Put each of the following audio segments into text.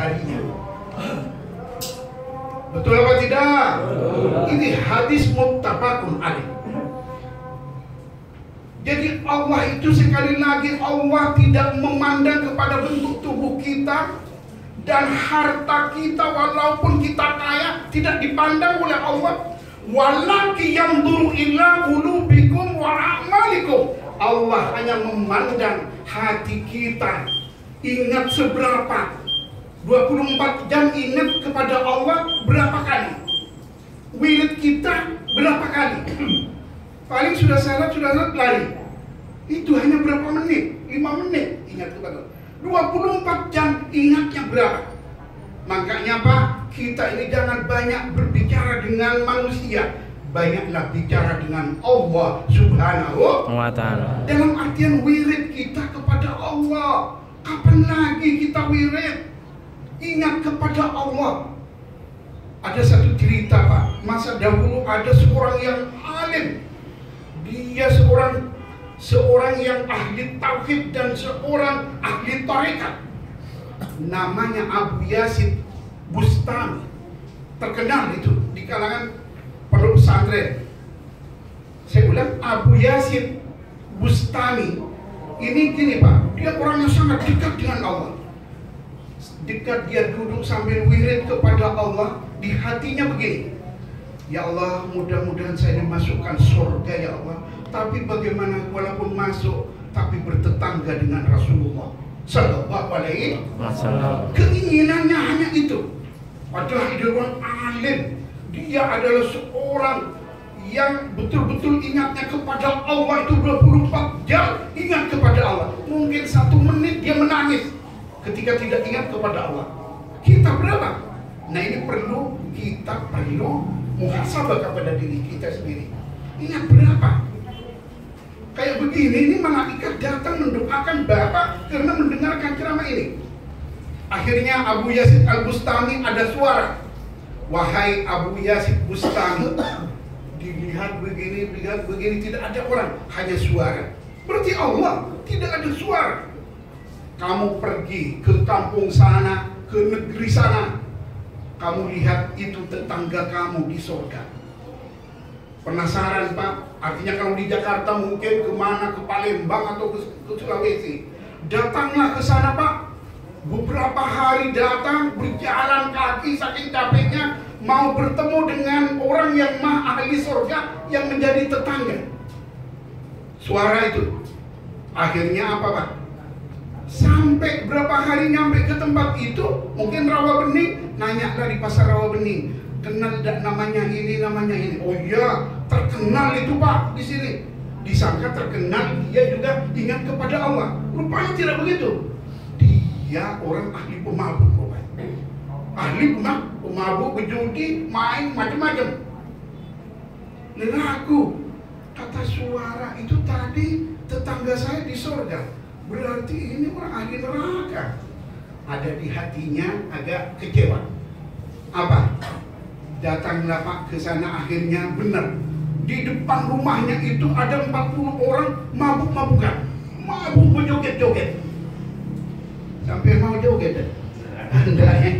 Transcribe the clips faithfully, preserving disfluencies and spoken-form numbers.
harinya. Betul apa tidak? Ini hadis muttafaqun alaih. Jadi Allah itu sekali lagi, Allah tidak memandang kepada bentuk tubuh kita dan harta kita, walaupun kita kaya, tidak dipandang oleh Allah. Walaki yanzuru ila qulubikum wa a'malikum. Allah hanya memandang hati kita. Ingat seberapa? dua puluh empat jam ingat kepada Allah berapa kali? Wirid kita berapa kali? Paling sudah salat, sudah salat lari. Itu hanya berapa menit? lima menit ingat kepada Allah. dua puluh empat jam ingatnya berapa? Makanya Pak, kita ini jangan banyak berbicara dengan manusia, banyaklah bicara dengan Allah Subhanahu wa ta'ala. Dalam artian wirid kita kepada Allah. Kapan lagi kita wirid? Ingat kepada Allah. Ada satu cerita Pak, masa dahulu ada seorang yang alim. Dia seorang seorang yang ahli tauhid dan seorang ahli tarekat. Namanya Abu Yazid Bustami. Terkenal itu di kalangan pondok pesantren. Saya ulang, Abu Yazid Bustami. Ini gini Pak, dia orang yang sangat dekat dengan Allah. Dekat dia duduk sambil wirid kepada Allah, di hatinya begini, ya Allah, mudah-mudahan saya dimasukkan surga ya Allah. Tapi bagaimana walaupun masuk, tapi bertetangga dengan Rasulullah Sallallahu Alaihi Wasallam. Keinginannya hanya itu. Padahal dia orang alim. Dia adalah seorang yang betul-betul ingatnya kepada Allah itu dua puluh empat jam ingat kepada Allah. Mungkin satu menit dia menangis ketika tidak ingat kepada Allah. Kita berapa? Nah ini perlu, kita perlu muhasabah kepada diri kita sendiri. Ingat berapa? Kayak begini, ini malaikat datang mendoakan Bapak karena mendengarkan ceramah ini. Akhirnya Abu Yazid Al-Bustami ada suara. Wahai Abu Yazid Bustami, dilihat begini, dilihat begini, tidak ada orang, hanya suara. Berarti Allah tidak ada suara. Kamu pergi ke kampung sana, ke negeri sana, kamu lihat itu tetangga kamu di surga. Penasaran Pak? Artinya kalau di Jakarta mungkin kemana, ke Palembang atau ke, ke Sulawesi. Datanglah ke sana Pak. Beberapa hari datang, berjalan kaki saking capeknya, mau bertemu dengan orang yang maha ahli surga yang menjadi tetangga. Suara itu. Akhirnya apa Pak? Sampai berapa hari nyampe ke tempat itu, mungkin Rawabening, nanya lah di pasar Rawabening. Kenal tidak namanya ini, namanya ini. Oh iya, terkenal itu Pak di sini. Disangka terkenal, dia juga ingat kepada Allah. Rupanya tidak begitu. Dia orang ahli pemabuk rupanya. Ahli pemabuk, pemabuk, berjudi, main macam-macam. Laku, kata suara itu tadi tetangga saya di surga. Berarti ini orang ahli neraka. Ada di hatinya agak kecewa. Apa? Datanglah Pak ke sana, akhirnya benar. Di depan rumahnya itu ada empat puluh orang mabuk-mabukan. Mabuk berjoget-joget. Sampai mau joget. Enggak ya?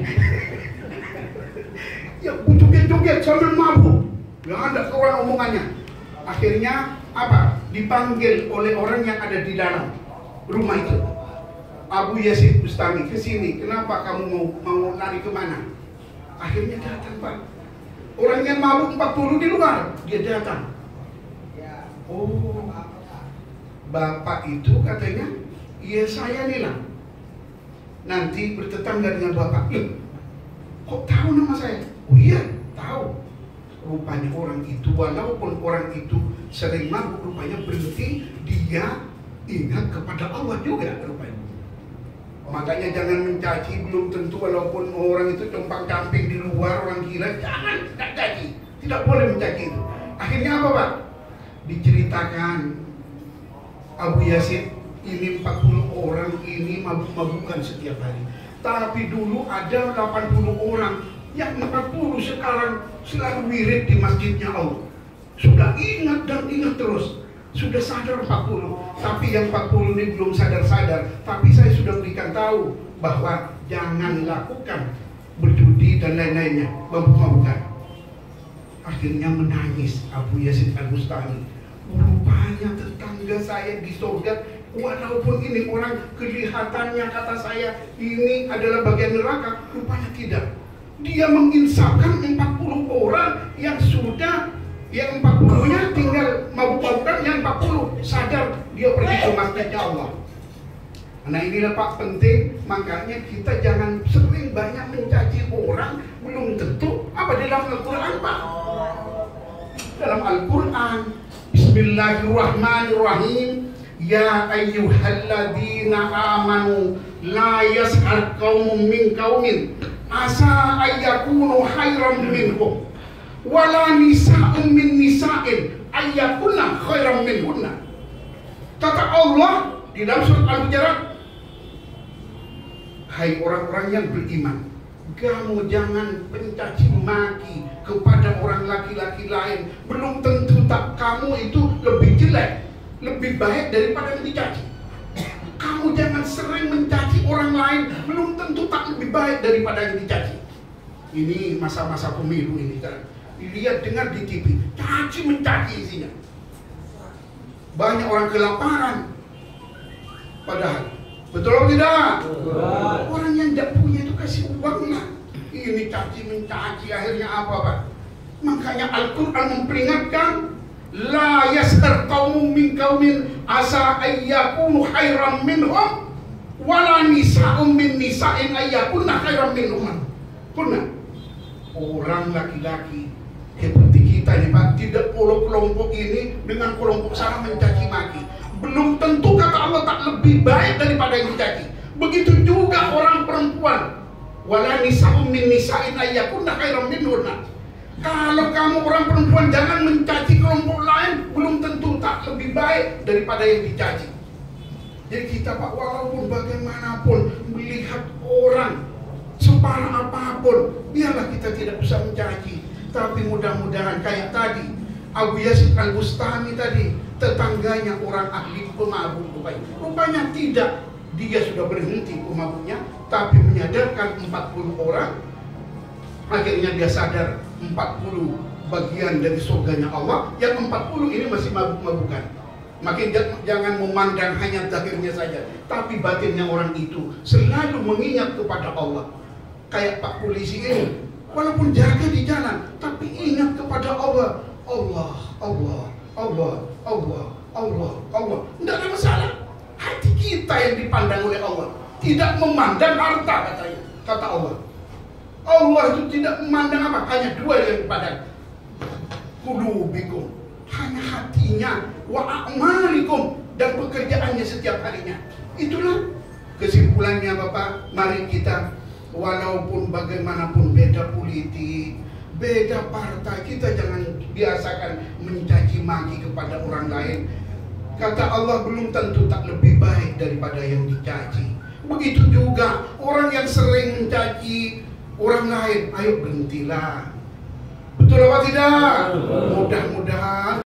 Ya joget-joget sambil mabuk. Enggak ada kawan omongannya. Akhirnya apa? Dipanggil oleh orang yang ada di dalam rumah itu. Abu Yazid Bustami, ke sini. Kenapa kamu mau mau lari kemana? Akhirnya datang Pak. Orang yang mabuk empat puluh di luar, dia datang. Oh, Bapak itu katanya, iya saya nih lah. Nanti bertetangga dengan Bapak. Loh, kok tahu nama saya? Oh iya, tahu. Rupanya orang itu, walaupun orang itu sering mabuk, rupanya berhenti, dia ingat kepada Allah juga rupanya. Makanya jangan mencaci, belum tentu walaupun orang itu compang-camping di luar, orang gila, jangan, tidak caci, tidak boleh mencaci itu. Akhirnya apa Pak? Diceritakan Abu Yazid, ini empat puluh orang ini mabuk-mabukan setiap hari. Tapi dulu ada delapan puluh orang, yang empat puluh sekarang selalu wirid di masjidnya Allah. Sudah ingat dan ingat terus. Sudah sadar empat puluh, tapi yang empat puluh ini belum sadar-sadar. Tapi saya sudah berikan tahu bahwa jangan lakukan berjudi dan lain-lainnya, mabuk-mabukan. Akhirnya menangis Abu Yazid Al-Bustami. Rupanya tetangga saya di surga, walaupun ini orang kelihatannya kata saya ini adalah bagian neraka, rupanya tidak. Dia menginsafkan empat puluh orang yang sudah, yang empat puluh-nya tinggal mabuk-mabukan, yang empat puluh sadar dia pergi ke masjidnya Allah. Nah inilah Pak penting, makanya kita jangan sering banyak mencaci orang, belum tentu apa dalam Al-Quran Pak. Dalam Al-Quran, Bismillahirrahmanirrahim, Ya ayyuhalladzina amanu la yas'ar qaumun min qaumin asa ayyakunu khairan minhum wala nisa'un min nisa'in ayyakunna khairan minhunna. Kata Allah di dalam surat Al-Hujurat, hai orang-orang yang beriman, kamu jangan mencaci maki kepada orang laki-laki lain. Belum tentu tak kamu itu lebih jelek, lebih baik daripada yang dicaci. Kamu jangan sering mencaci orang lain, belum tentu tak lebih baik daripada yang dicaci. Ini masa-masa pemilu ini kan. Dilihat dengar di T V, caci mencaci isinya. Banyak orang kelaparan. Padahal betul atau tidak? Betul. Orang yang tidak punya itu kasih uangnya. Ini caci mencaci, akhirnya apa Pak? Makanya Al-Quran memperingatkan, la yaskhar qaumun min qaumin asa ayyakunu khairan minhum wala nisa'un min nisa'in ayyakunna khairan minhum. Kunna orang laki-laki seperti kita nih Pak, tidak boleh kelompok ini dengan kelompok sana mencaci maki. Belum tentu kata Allah tak lebih baik daripada yang dicaci. Begitu juga orang perempuan, wala nisa'un min nisa'in ayyakunna khairan minhunna. Kalau kamu orang perempuan jangan mencaci kelompok lain, belum tentu tak lebih baik daripada yang dicaci. Jadi kita Pak, walaupun bagaimanapun melihat orang separah apapun, biarlah kita tidak usah mencaci. Tapi mudah-mudahan kayak tadi Abu Yazid Al-Bustami tadi, tetangganya orang ahli pemabuk rupanya. Rupanya tidak, dia sudah berhenti pemabuknya, tapi menyadarkan empat puluh orang. Akhirnya dia sadar empat puluh bagian dari surganya Allah, yang empat puluh ini masih mabuk-mabukan. Makin jangan memandang hanya zahirnya saja, tapi batinnya orang itu selalu mengingat kepada Allah. Kayak Pak polisi ini, walaupun jaga di jalan, tapi ingat kepada Allah. Allah, Allah, Allah, Allah, Allah, Allah. Tidak ada masalah. Hati kita yang dipandang oleh Allah, tidak memandang harta katanya, kata Allah. Allah itu tidak memandang apa, hanya dua yang dipandang. Qulubikum, hanya hatinya, wa a'malikum, dan pekerjaannya setiap harinya. Itulah kesimpulannya Bapak. Mari kita, walaupun bagaimanapun beda politik, beda partai, kita jangan biasakan mencaci maki kepada orang lain. Kata Allah, belum tentu tak lebih baik daripada yang dicaci. Begitu juga orang yang sering mencaci orang lain, ayo berhentilah. Betul apa tidak? Mudah-mudahan